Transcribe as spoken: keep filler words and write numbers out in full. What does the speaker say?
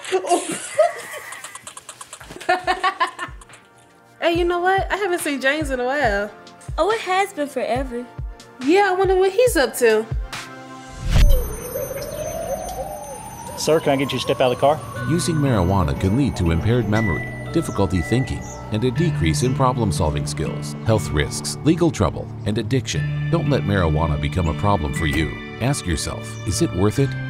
Hey, you know what? I haven't seen James in a while. Oh, it has been forever. Yeah, I wonder what he's up to. Sir, can I get you to step out of the car? Using marijuana can lead to impaired memory, difficulty thinking, and a decrease in problem-solving skills, health risks, legal trouble, and addiction. Don't let marijuana become a problem for you. Ask yourself, is it worth it?